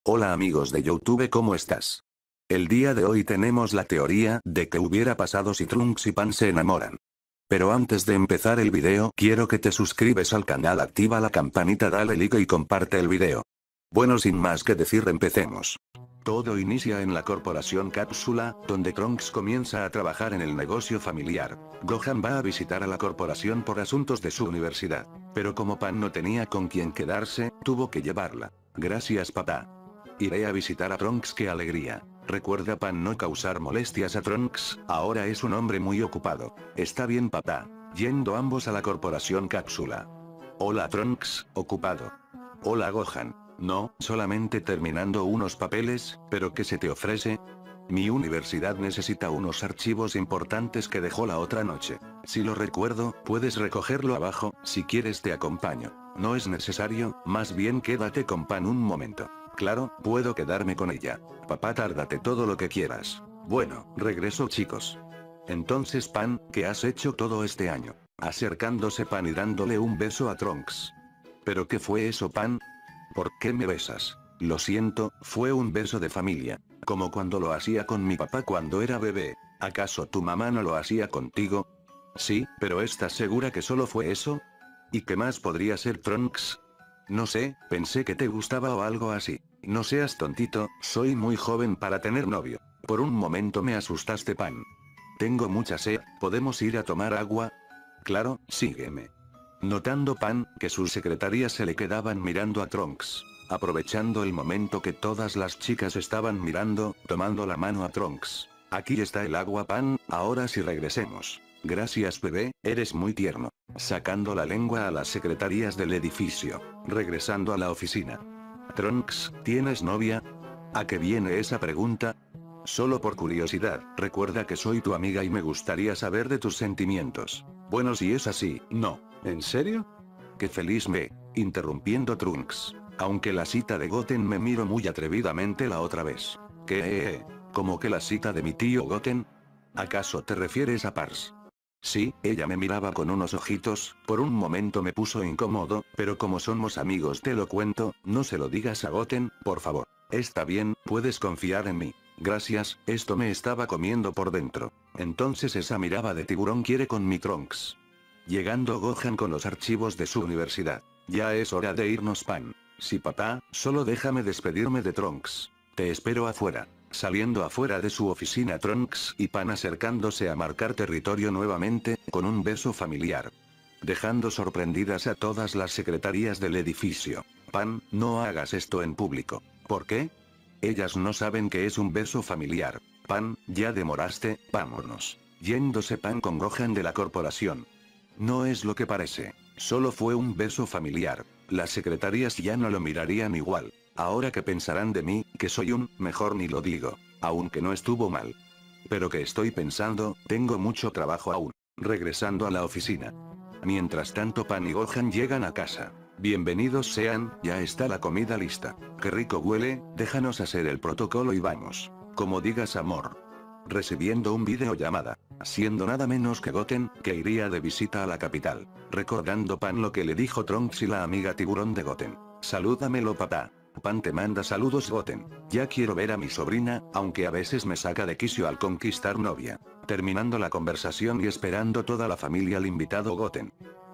Hola amigos de YouTube, ¿cómo estás? El día de hoy tenemos la teoría de que hubiera pasado si Trunks y Pan se enamoran. Pero antes de empezar el video, quiero que te suscribes al canal, activa la campanita, dale like y comparte el video. Bueno, sin más que decir, empecemos. Todo inicia en la corporación Cápsula, donde Trunks comienza a trabajar en el negocio familiar. Gohan va a visitar a la corporación por asuntos de su universidad. Pero como Pan no tenía con quien quedarse, tuvo que llevarla. Gracias papá. Iré a visitar a Trunks, qué alegría. Recuerda Pan no causar molestias a Trunks, ahora es un hombre muy ocupado. Está bien papá. Yendo ambos a la corporación Cápsula. Hola Trunks, ocupado. Hola Gohan. No, solamente terminando unos papeles, pero ¿qué se te ofrece? Mi universidad necesita unos archivos importantes que dejó la otra noche. Si lo recuerdo, puedes recogerlo abajo, si quieres te acompaño. No es necesario, más bien quédate con Pan un momento. Claro, puedo quedarme con ella. Papá, tárdate todo lo que quieras. Bueno, regreso chicos. Entonces Pan, ¿qué has hecho todo este año? Acercándose Pan y dándole un beso a Trunks. ¿Pero qué fue eso Pan? ¿Por qué me besas? Lo siento, fue un beso de familia. Como cuando lo hacía con mi papá cuando era bebé. ¿Acaso tu mamá no lo hacía contigo? Sí, pero ¿estás segura que solo fue eso? ¿Y qué más podría ser Trunks? No sé, pensé que te gustaba o algo así. No seas tontito, soy muy joven para tener novio. Por un momento me asustaste Pan. Tengo mucha sed, ¿podemos ir a tomar agua? Claro, sígueme. Notando Pan, que sus secretarias se le quedaban mirando a Trunks. Aprovechando el momento que todas las chicas estaban mirando, tomando la mano a Trunks. Aquí está el agua Pan, ahora sí regresemos. Gracias bebé, eres muy tierno. Sacando la lengua a las secretarías del edificio. Regresando a la oficina. Trunks, ¿tienes novia? ¿A qué viene esa pregunta? Solo por curiosidad, recuerda que soy tu amiga y me gustaría saber de tus sentimientos. Bueno, si es así, no. ¿En serio? Qué feliz me. Interrumpiendo Trunks. Aunque la cita de Goten me miró muy atrevidamente la otra vez. ¿Qué? ¿Cómo que la cita de mi tío Goten? ¿Acaso te refieres a Pars? Sí, ella me miraba con unos ojitos, por un momento me puso incómodo, pero como somos amigos te lo cuento, no se lo digas a Goten, por favor. Está bien, puedes confiar en mí. Gracias, esto me estaba comiendo por dentro. Entonces esa mirada de tiburón quiere con mi Trunks. Llegando Gohan con los archivos de su universidad. Ya es hora de irnos Pan. Sí papá, solo déjame despedirme de Trunks. Te espero afuera. Saliendo afuera de su oficina Trunks y Pan acercándose a marcar territorio nuevamente, con un beso familiar. Dejando sorprendidas a todas las secretarías del edificio. Pan, no hagas esto en público. ¿Por qué? Ellas no saben que es un beso familiar. Pan, ya demoraste, vámonos. Yéndose Pan con Gohan de la corporación. No es lo que parece. Solo fue un beso familiar. Las secretarías ya no lo mirarían igual. Ahora que pensarán de mí, que soy mejor ni lo digo. Aunque no estuvo mal. Pero que estoy pensando, tengo mucho trabajo aún. Regresando a la oficina. Mientras tanto Pan y Gohan llegan a casa. Bienvenidos sean, ya está la comida lista. Qué rico huele, déjanos hacer el protocolo y vamos. Como digas amor. Recibiendo un videollamada. Siendo nada menos que Goten, que iría de visita a la capital. Recordando Pan lo que le dijo Trunks y la amiga tiburón de Goten. Salúdamelo papá. Pan te manda saludos Goten. Ya quiero ver a mi sobrina, aunque a veces me saca de quicio al conquistar novia. Terminando la conversación y esperando toda la familia al invitado Goten.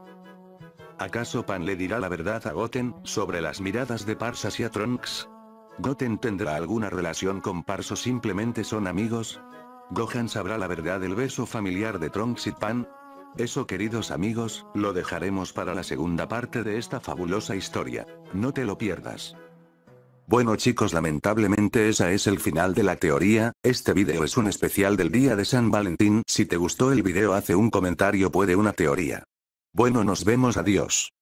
¿Acaso Pan le dirá la verdad a Goten, sobre las miradas de Pars hacia Trunks? ¿Goten tendrá alguna relación con Pars o simplemente son amigos? ¿Gohan sabrá la verdad del beso familiar de Trunks y Pan? Eso queridos amigos, lo dejaremos para la segunda parte de esta fabulosa historia. No te lo pierdas. Bueno chicos, lamentablemente esa es el final de la teoría. Este video es un especial del día de San Valentín. Si te gustó el video, hace un comentario, puede una teoría. Bueno, nos vemos, adiós.